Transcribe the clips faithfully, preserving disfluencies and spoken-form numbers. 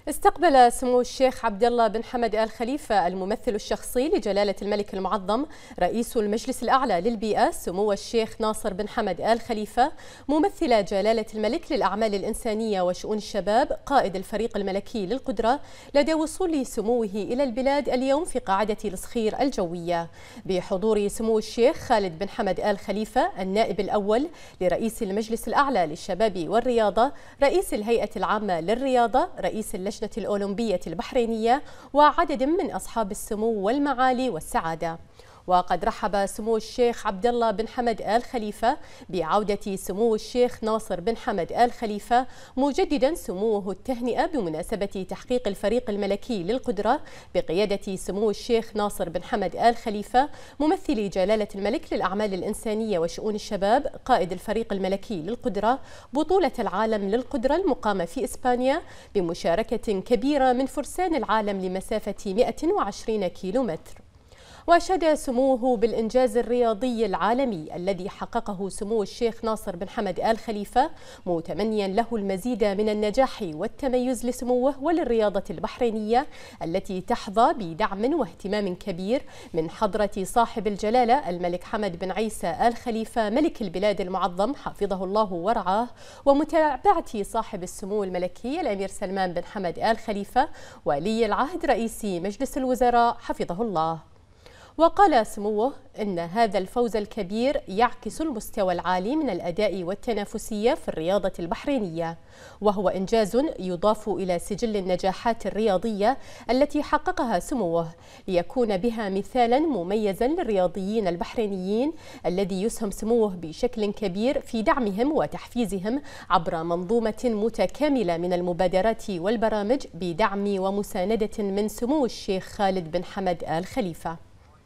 استقبل سمو الشيخ عبد الله بن حمد آل خليفة الممثل الشخصي لجلالة الملك المعظم رئيس المجلس الأعلى للبيئة سمو الشيخ ناصر بن حمد آل خليفة ممثل جلالة الملك للأعمال الإنسانية وشؤون الشباب قائد الفريق الملكي للقدرة لدى وصول سموه إلى البلاد اليوم في قاعدة الصخير الجوية بحضور سمو الشيخ خالد بن حمد آل خليفة النائب الأول لرئيس المجلس الأعلى للشباب والرياضة رئيس الهيئة العامة للرياضة رئيس اللجنة الأولمبية البحرينية وعدد من أصحاب السمو والمعالي والسعادة. وقد رحب سمو الشيخ عبد الله بن حمد آل خليفة بعودة سمو الشيخ ناصر بن حمد آل خليفة مجددا سموه التهنئة بمناسبة تحقيق الفريق الملكي للقدرة بقيادة سمو الشيخ ناصر بن حمد آل خليفة ممثل جلالة الملك للأعمال الإنسانية وشؤون الشباب قائد الفريق الملكي للقدرة بطولة العالم للقدرة المقامة في إسبانيا بمشاركة كبيرة من فرسان العالم لمسافة مئة وعشرين كيلومتر. وأشاد سموه بالإنجاز الرياضي العالمي الذي حققه سمو الشيخ ناصر بن حمد آل خليفة متمنيا له المزيد من النجاح والتميز لسموه وللرياضة البحرينية التي تحظى بدعم واهتمام كبير من حضرة صاحب الجلالة الملك حمد بن عيسى آل خليفة ملك البلاد المعظم حفظه الله ورعاه ومتابعة صاحب السمو الملكي الأمير سلمان بن حمد آل خليفة ولي العهد رئيس مجلس الوزراء حفظه الله. وقال سموه إن هذا الفوز الكبير يعكس المستوى العالي من الأداء والتنافسية في الرياضة البحرينية وهو إنجاز يضاف إلى سجل النجاحات الرياضية التي حققها سموه ليكون بها مثالا مميزا للرياضيين البحرينيين الذي يسهم سموه بشكل كبير في دعمهم وتحفيزهم عبر منظومة متكاملة من المبادرات والبرامج بدعم ومساندة من سمو الشيخ خالد بن حمد آل خليفة.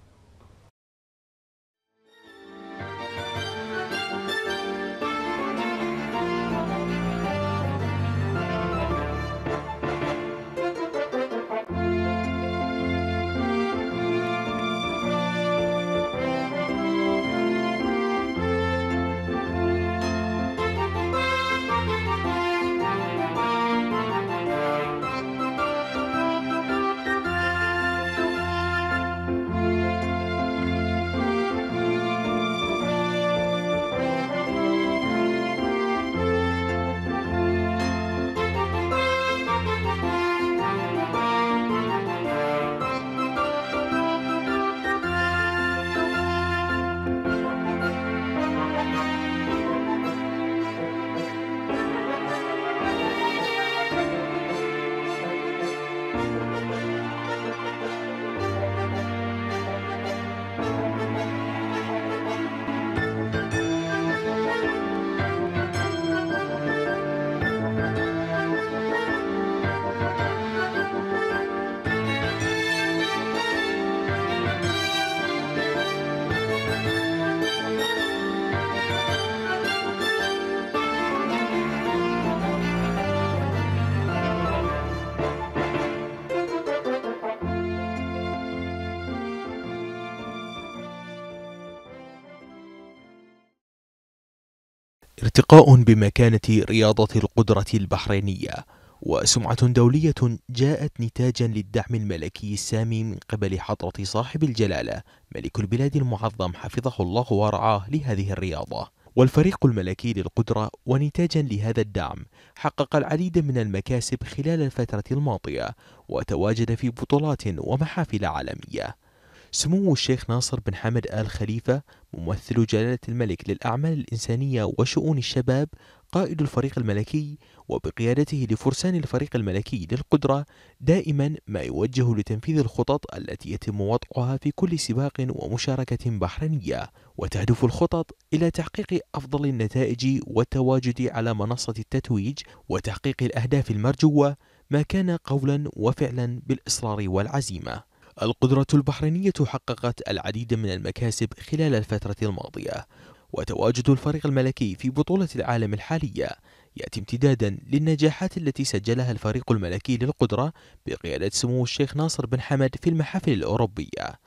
ارتقاء بمكانة رياضة القدرة البحرينية وسمعة دولية جاءت نتاجا للدعم الملكي السامي من قبل حضرة صاحب الجلالة ملك البلاد المعظم حفظه الله ورعاه لهذه الرياضة. والفريق الملكي للقدرة ونتاجا لهذا الدعم حقق العديد من المكاسب خلال الفترة الماضية وتواجد في بطولات ومحافل عالمية. سمو الشيخ ناصر بن حمد آل خليفة ممثل جلالة الملك للأعمال الإنسانية وشؤون الشباب قائد الفريق الملكي وبقيادته لفرسان الفريق الملكي للقدرة دائما ما يوجه لتنفيذ الخطط التي يتم وضعها في كل سباق ومشاركة بحرينية وتهدف الخطط إلى تحقيق أفضل النتائج والتواجد على منصة التتويج وتحقيق الأهداف المرجوة ما كان قولا وفعلا بالإصرار والعزيمة. القدرة البحرينية حققت العديد من المكاسب خلال الفترة الماضية وتواجد الفريق الملكي في بطولة العالم الحالية يأتي امتدادا للنجاحات التي سجلها الفريق الملكي للقدرة بقيادة سمو الشيخ ناصر بن حمد في المحافل الأوروبية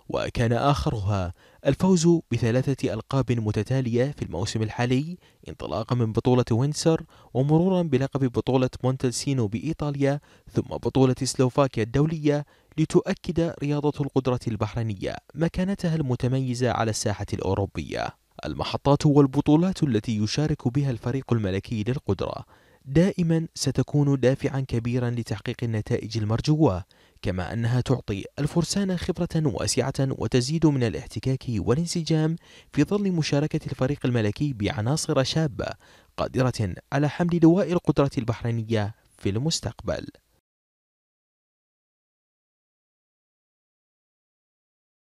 وكان آخرها الفوز بثلاثة ألقاب متتالية في الموسم الحالي، انطلاقا من بطولة وينسر ومرورا بلقب بطولة مونتلسينو بإيطاليا ثم بطولة سلوفاكيا الدولية، لتؤكد رياضة القدرة البحرينية مكانتها المتميزة على الساحة الأوروبية. المحطات والبطولات التي يشارك بها الفريق الملكي للقدرة دائما ستكون دافعا كبيرا لتحقيق النتائج المرجوة، كما أنها تعطي الفرسان خبرة واسعة وتزيد من الاحتكاك والانسجام في ظل مشاركة الفريق الملكي بعناصر شابة قادرة على حمل لواء القدرة البحرينية في المستقبل.